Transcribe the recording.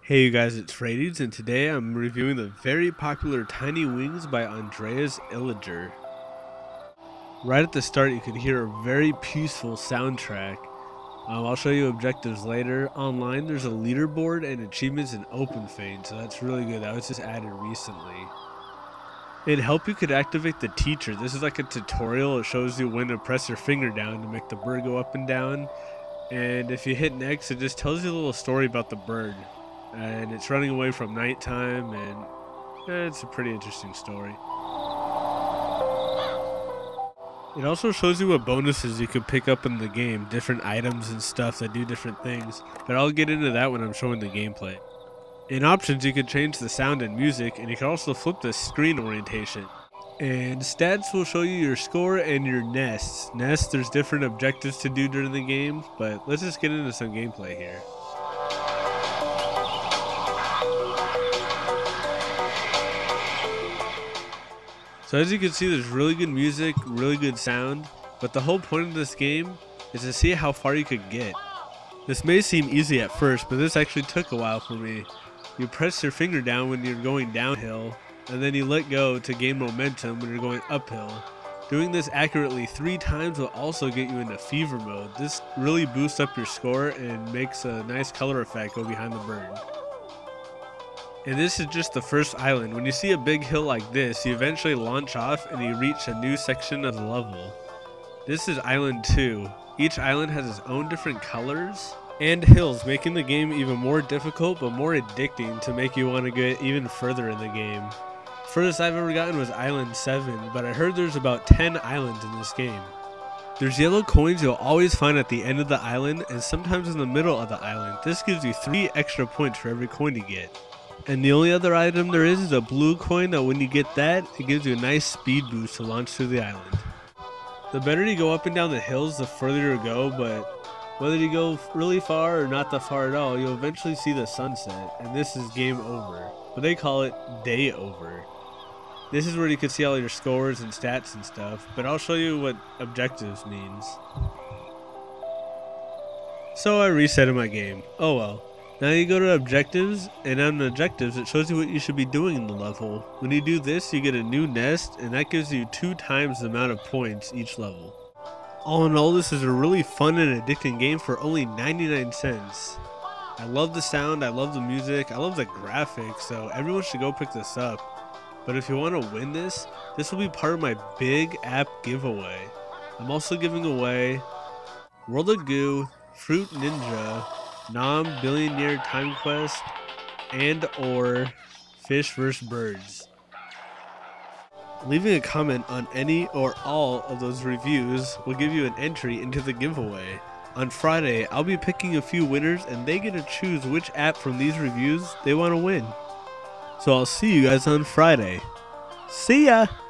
Hey you guys, it's Freiteez, and today I'm reviewing the very popular Tiny Wings by Andreas Illiger. Right at the start you could hear a very peaceful soundtrack. I'll show you objectives later. Online there's a leaderboard and achievements in OpenFane, so that's really good. That was just added recently. In help you could activate the teacher. This is like a tutorial. It shows you when to press your finger down to make the bird go up and down. And if you hit next, it just tells you a little story about the bird. And it's running away from nighttime, and it's a pretty interesting story. It also shows you what bonuses you could pick up in the game, different items and stuff that do different things, but I'll get into that when I'm showing the gameplay. In options you can change the sound and music, and you can also flip the screen orientation. And stats will show you your score and your nests. Nests, there's different objectives to do during the game, but let's just get into some gameplay here. So as you can see, there's really good music, really good sound, but the whole point of this game is to see how far you could get. This may seem easy at first, but this actually took a while for me. You press your finger down when you're going downhill, and then you let go to gain momentum when you're going uphill. Doing this accurately 3 times will also get you into fever mode. This really boosts up your score and makes a nice color effect go behind the bird. And this is just the first island. When you see a big hill like this, you eventually launch off and you reach a new section of the level. This is Island 2. Each island has its own different colors and hills, making the game even more difficult but more addicting to make you want to get even further in the game. Furthest I've ever gotten was Island 7, but I heard there's about 10 islands in this game. There's yellow coins you'll always find at the end of the island and sometimes in the middle of the island. This gives you 3 extra points for every coin you get. And the only other item there is a blue coin that when you get that, it gives you a nice speed boost to launch through the island. The better you go up and down the hills, the further you go, but whether you go really far or not that far at all, you'll eventually see the sunset, and this is game over. But they call it day over. This is where you can see all your scores and stats and stuff, but I'll show you what objectives means. So I resetted my game. Oh well. Now you go to objectives, and on objectives it shows you what you should be doing in the level. When you do this, you get a new nest, and that gives you 2 times the amount of points each level. All in all, this is a really fun and addicting game for only 99 cents. I love the sound, I love the music, I love the graphics, so everyone should go pick this up. But if you want to win this will be part of my big app giveaway. I'm also giving away World of Goo, Fruit Ninja, Year Timequest, and or Fish vs Birds. Leaving a comment on any or all of those reviews will give you an entry into the giveaway. On Friday, I'll be picking a few winners and they get to choose which app from these reviews they want to win. So I'll see you guys on Friday. See ya!